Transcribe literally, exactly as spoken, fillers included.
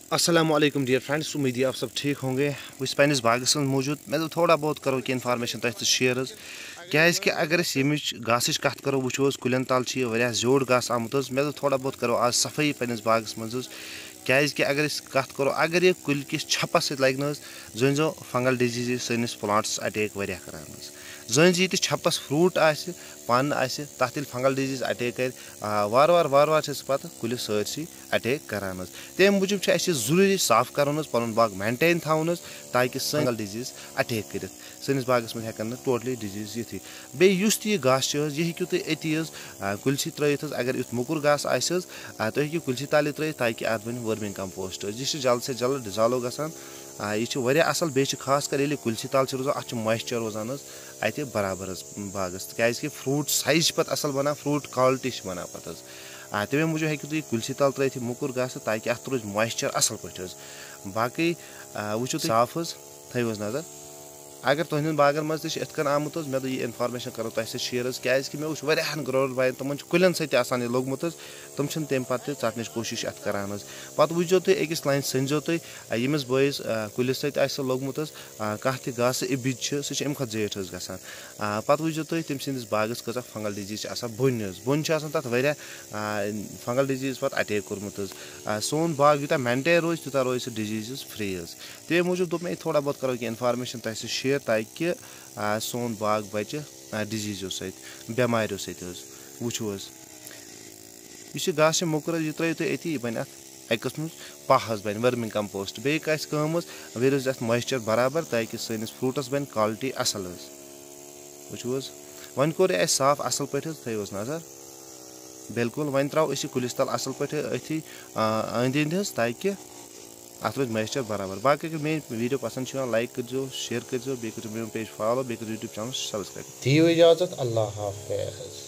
अस्सलाम वालेकुम dear friends, उम्मीद है आप सब ठीक होंगे। बस पन्निस बागस मं मौजूद मैं तो थोड़ा बहुत करो कि इन्फॉर्मेशन तक शेयर क्याज कि अगर यमिच घास कत करो वो कुलन तल वह जोड़ घास आमुत मैं तो थोड़ा बहुत करो आज सफाई पन्निस बागस मं क्याज कि अगर कत करो अगर ये कुल किस छपस सत लग जन जो फंगल डिजीज सैनिस प्लांट्स अटैक वह करान जन जी छपस फ्रूट आस पन आस तथ फंगल डिजीज अटैक कर वार वार वार वार पत कुलिस सरसी अटैक करान तम मूजूब जरूरी साफ कर पुन बाग मेंटेन थवन ताकि फंगल डिजीज अटैक कर सैनिस बागस में हेकन टोटली डिजीज यथी बेस तह घास यह हेकू तुम अति कुलसी त्रित अगर युथ मुकुर घास आस तुम हेकू कुलसी तल त्रित ताकि अत बन वर्मिंग कंपोस्ट यह जल्द से जल्द डिजॉल्व गसान यह असल बे खास कर कुलसी तल रोजान अत मॉइस्चर रोजान अत बराबर बागस क्या फ्रूट साइज पे असल बना फ्रूट क्वालिटी बना पे तमे मूजूब हेकू तुम कुलसी तल त्रित मुकुर घास ताकि अत रोज मॉइस्चर असल पे बाकी वो साफ थो नजर अगर तुहद बागन मज तन आमुत मे तो यह इन्फॉर्मेशन करो तुम सत शेयर क्या कि मे वो ग्रोवर बायन तम कुलन सतान लोगमुत तुम तम पे षटन कोशिश अत करान पे वो तुम अकिस लाइन सो तुम यमिस बस कुलिस सत लोगमुत कह घास इबिज सह अमे खुद जेठ गसान पे वो तुम तम सदिस बागस कचा फंगल डिजीज बोन बोन तथ वह फंगल डिजीज पे अटैक कोर्मुत सोन बाग यूत मेंटेन रोज तूत रोज डिजीज फ्री तमे मूजूब दोप मे थोड़ा बहुत करो कि इन्फॉर्मेशन तुम सत शेयर ताकि सोन बाग बचे डिजीजों सत बेमारियों सत वो यह घास मुकर यह त्रो तुम अति बन अकस मज पह बन वर्मिंग कंपोस्ट बे कम वे रोज अत मॉइस्चर बराबर ताकि सैनिस फ्रूटस बन क्वालिटी असल वो वन कोर साफ असल पे थो नजर बिल्कुल वन त्रो कुलिस तल असल पे अथी अंद अंद ताकि अत रोज मॉइस्चर बराबर बाकी अगर मेरी वीडियो पसंद लाइक करो शेयर करो बे करो मेरे पेज फॉलो बे करो यूट्यूब चैनल सब्सक्राइब। दियो इजाजत, अल्लाह हाफिज।